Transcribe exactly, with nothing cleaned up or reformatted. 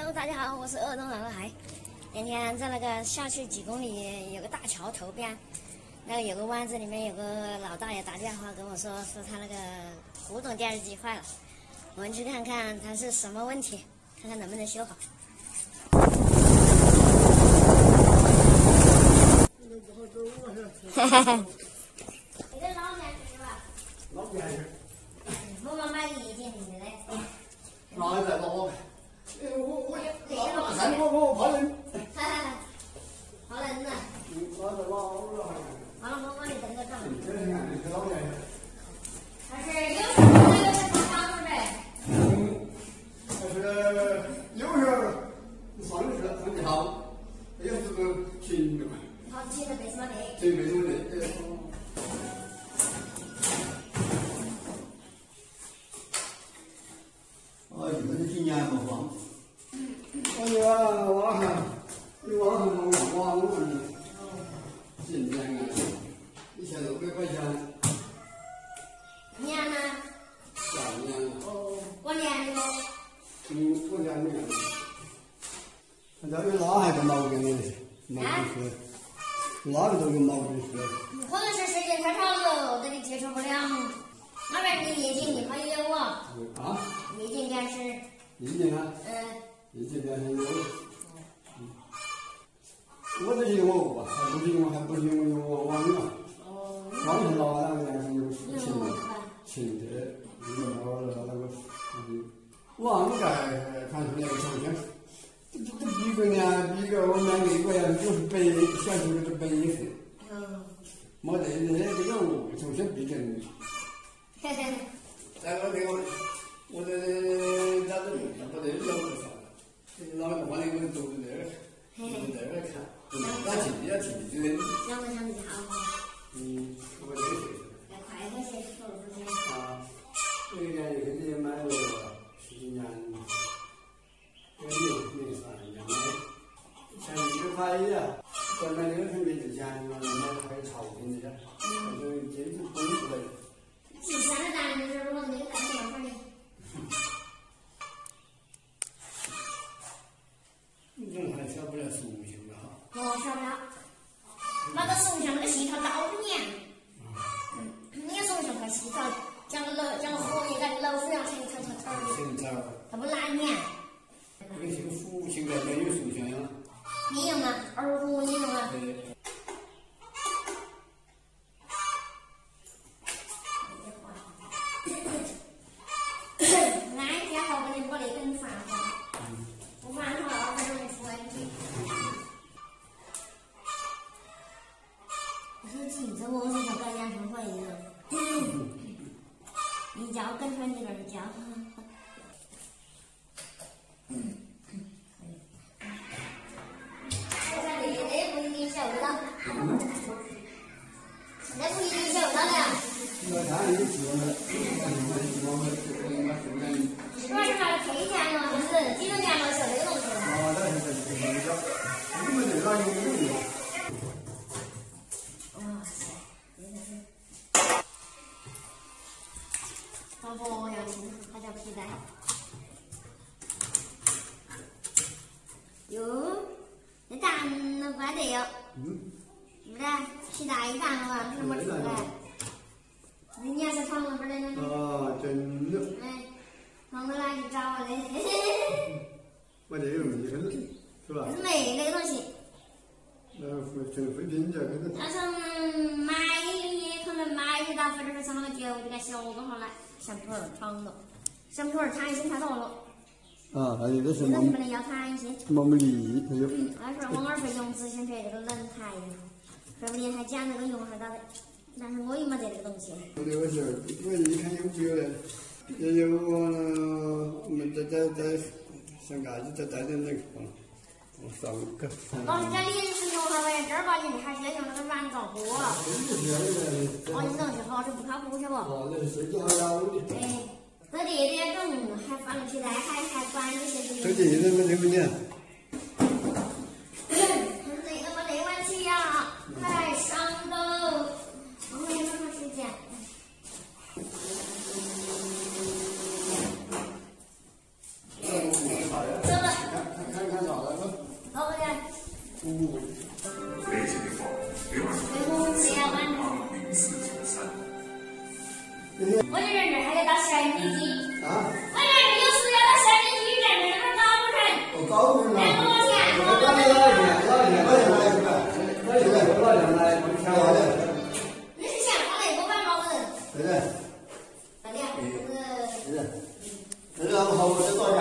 Hello， 大家好，我是鄂东老海。今天在那个下去几公里有个大桥头边，那个有个湾子里面有个老大爷打电话跟我说，说他那个古董电视机坏了，我们去看看它是什么问题，看看能不能修好。哈哈哈。这个老电视是吧？ 老电视。 我们买的一斤的嘞。 哪在老？哎，我我老三我我怕冷。 哈哈，怕冷呐。 嗯，哪在老老？ 完了，我帮你等个账。 这是看这个老电视。 还是有时候有点不常呗。 嗯，但是有时候上的是上的好，有时候停了嘛。 好，停了没什么的。 对，没什么的。哦，这个是今年不放。我这个网上，你网上弄网络的，今年啊，一千六百块钱。 年呢？ 下年了。 哦，过年的喽。 嗯，过年的。这个哪还有毛病的？毛病是，哪个都有毛病是。 可能是时间太长了，这里接受不了。那边你液晶你可以有啊？ 啊？ 液晶电视。 液晶啊？ 嗯。 液晶电视有。嗯。我这些我不，还不行，我还不行，我用网络。哦。网上老那个电视有轻轻的，有那个那个嗯，网盖传出来个照片，这这这比个呢，比个我买那个呀，就是白，显出的是白色。嗯。没得那这个我首先比真。嘿嘿。再个这个，我这咋子不得老不啥，老的话那个都是这个，都是这个看，打进去也进去的。 想不想比好？ 嗯，我这个。 要快点些，说不出去。 啊，那个年肯定买了十几年，没有没啥年买，前一个块呀，本来那个是没值钱的嘛，买的还有超品的，反正坚持崩出来的。 之前的单就是如果那个单子要的。 人还少不了塑形了哈。 哦，少不了。那个塑像那个细条刀不粘。嗯。那个塑像块细条，像个楼，像个荷叶干的楼府一样成层层层的。 层层。 它不难粘。 这个这个腐现在没有塑像呀。 你用啊，二胡你用啊。 对。 你教跟着你那儿教。那那不一定晓得到，那不一定晓得到的。 那他有做了， 主要是他推荐了，就是几多年了学这个东西。 哦，那是这个这个，你们这个有用。 哇塞，真的是。老婆要听，它叫皮带。哟，那蛋那怪得哟。嗯。是不是？皮带一蛋了吧？什么出来？那年是长了不是那？ 啊，真的。 哎，长得来就找嘞。 我这个没分，是吧？ 是没那个东西。 那会真会拼这个。 那是买的，可能买的到或者是像那个旧的小个好来。橡皮儿长了，橡皮儿弹性太大了。 啊，还有的是毛。不能要弹性。 毛毛力，还有。 那是我儿费用之前对这个轮胎，说不定还捡那个用还到的，但是我又没得这个东西。 我这个是，我一看有没有嘞，也有我们再再再想干子再带点那个，我上个。 老师这临时用的呗，正儿八经的还是要用那个软膏布。哦，你东西好是不靠谱是不？ 哦，那是设计好了的。 哎，这地这种还放了皮带，还还管有些东西。 这地那么这么点。 这个没得问题呀，还上头，没那么长时间。走了。 五。 联系电话六二四零四九三。 我这人这还得到山地去。 啊？ 我这人有事要到山地去，站这那搞不成。 我搞不成了。 来多少钱？ 我刚才老一天，老一天，老一天来是吧？老一天，老一天来，我看我的。 你是想花那个万毛人？ 对的。 对的。 对的。这个好，这多少？